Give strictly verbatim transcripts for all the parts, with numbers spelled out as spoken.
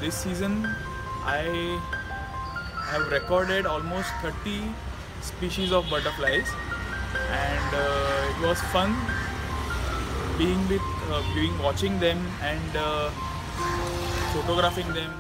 this season I have recorded almost thirty species of butterflies, and uh, it was fun being with, uh, being watching them and uh, photographing them.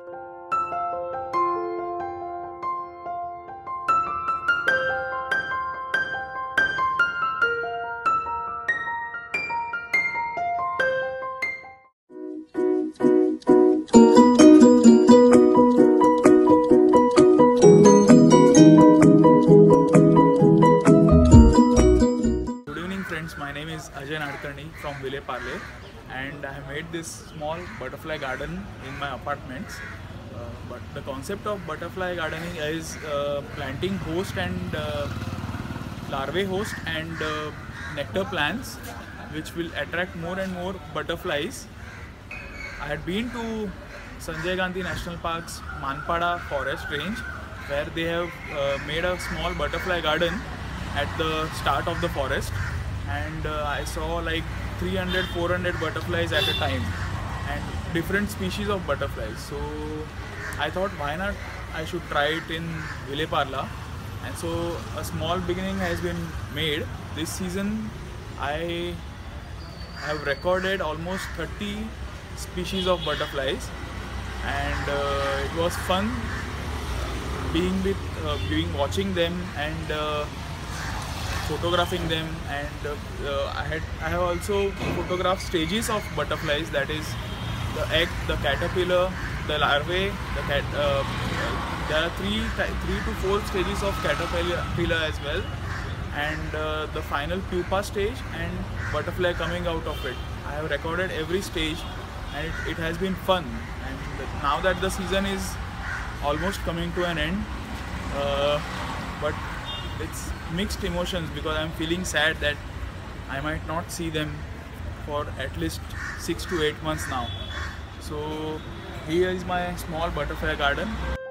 Friends, my name is Ajay Nadkarni from Vile-Parle, and I have made this small butterfly garden in my apartments. Uh, but the concept of butterfly gardening is uh, planting host and uh, larvae host and uh, nectar plants, which will attract more and more butterflies. I had been to Sanjay Gandhi National Park's Manpada Forest Range, where they have uh, made a small butterfly garden at the start of the forest. And uh, I saw like three hundred four hundred butterflies at a time, and different species of butterflies. So I thought, why not I should try it in Vile-Parle. And so a small beginning has been made. This season I have recorded almost thirty species of butterflies, and uh, it was fun being with uh, being watching them and uh, photographing them. And uh, uh, I had I have also photographed stages of butterflies, that is the egg, the caterpillar, the larvae, the cat. Uh, there are three three to four stages of caterpillar as well, and uh, the final pupa stage and butterfly coming out of it. I have recorded every stage, and it, it has been fun. And now that the season is almost coming to an end, uh, but it's mixed emotions, because I'm feeling sad that I might not see them for at least six to eight months now. So here is my small butterfly garden.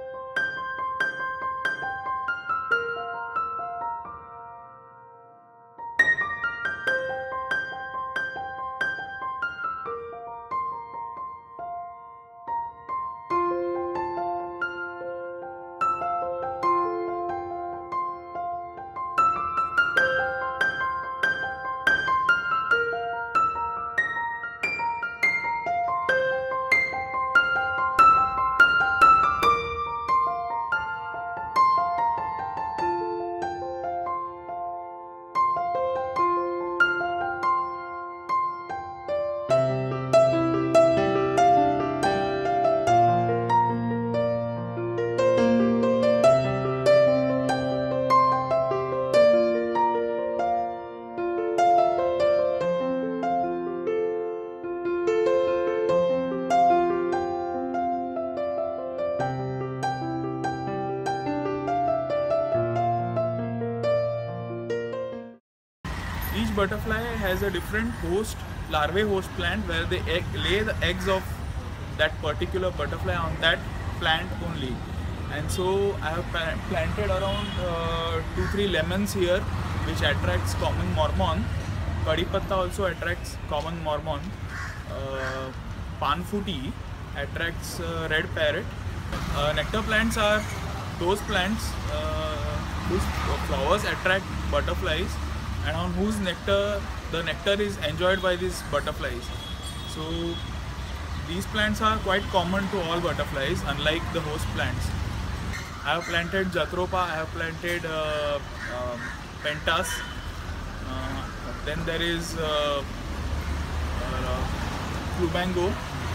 Each butterfly has a different host, larvae host plant, where they egg, lay the eggs of that particular butterfly on that plant only. And so I have planted around uh, two three lemons here, which attracts common mormon. Kadi patta also attracts common mormon. Uh, Panfuti attracts uh, red parrot. Uh, nectar plants are those plants uh, whose flowers attract butterflies, and on whose nectar the nectar is enjoyed by these butterflies. So these plants are quite common to all butterflies, unlike the host plants. I have planted Jatropha, I have planted uh, um, Pentas, uh, then there is uh, uh, Flubango,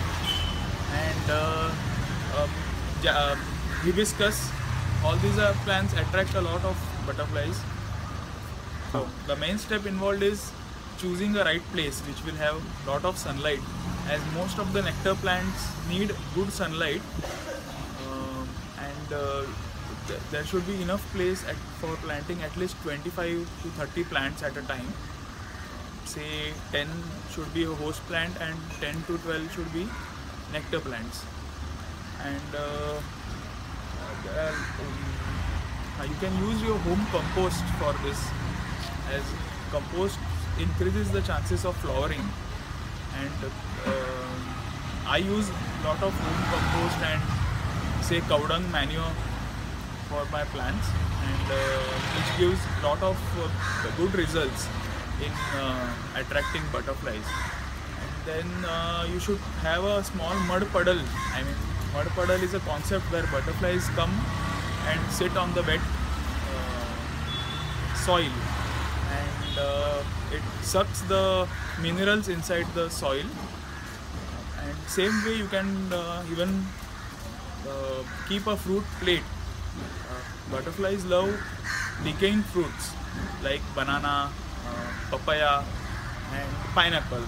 and uh, uh, uh, Hibiscus. All these are plants attract a lot of butterflies. So the main step involved is choosing the right place which will have lot of sunlight, as most of the nectar plants need good sunlight, uh, and uh, th there should be enough place at, for planting at least twenty-five to thirty plants at a time. Say ten should be a host plant and ten to twelve should be nectar plants. And uh, there are, um, you can use your home compost for this, as compost increases the chances of flowering. And uh, I use lot of home compost and say cow dung manure for my plants, and uh, which gives lot of uh, good results in uh, attracting butterflies. And then uh, you should have a small mud puddle. I mean, mud puddle is a concept where butterflies come and sit on the wet uh, soil, and uh, it sucks the minerals inside the soil. And same way you can uh, even uh, keep a fruit plate. Uh, butterflies love decaying fruits like banana, uh, papaya and pineapple,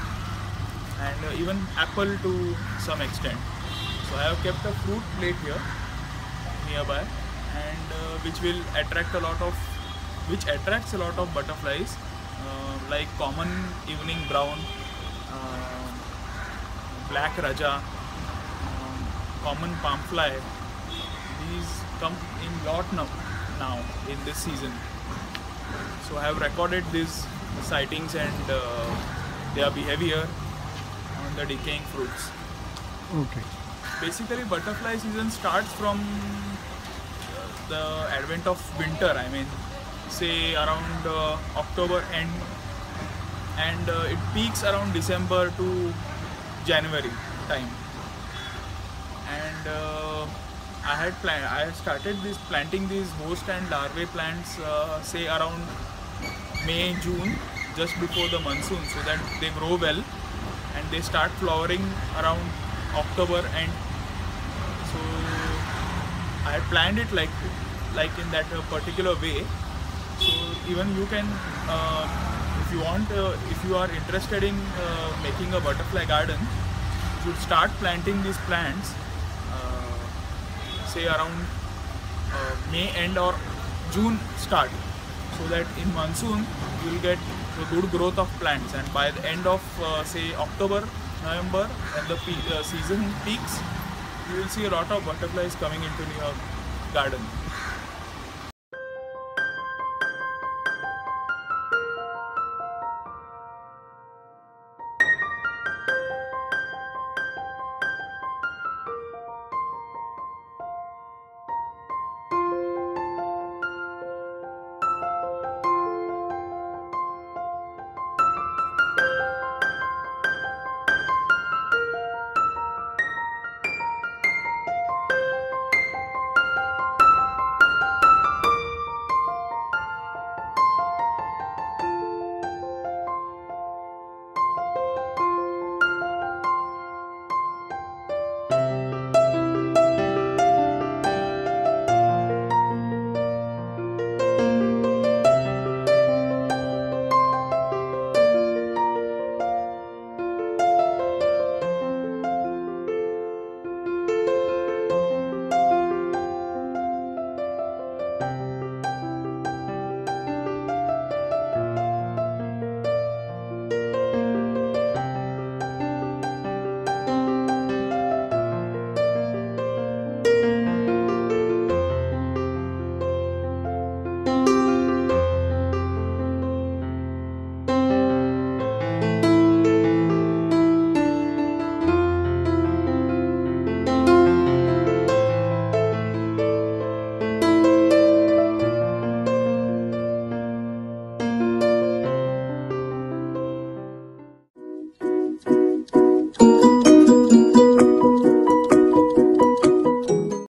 and uh, even apple to some extent. So I have kept a fruit plate here nearby, and uh, which will attract a lot of which attracts a lot of butterflies uh, like common evening brown, uh, black raja, um, common palm fly. These come in lot now, now in this season. So I have recorded these sightings and uh, their behavior on the decaying fruits. Okay. Basically, butterfly season starts from the advent of winter. I mean, say around uh, October end, and uh, it peaks around December to January time. And uh, I had plant. I started this planting these host and larvae plants uh, say around May, June, just before the monsoon, so that they grow well and they start flowering around October end. So I had planned it like like in that uh, particular way. So even you can, uh, if you want, uh, if you are interested in uh, making a butterfly garden, you should start planting these plants uh, say around uh, May end or June start, so that in monsoon you will get a good growth of plants, and by the end of uh, say October, November, when the pe uh, season peaks, you will see a lot of butterflies coming into your garden.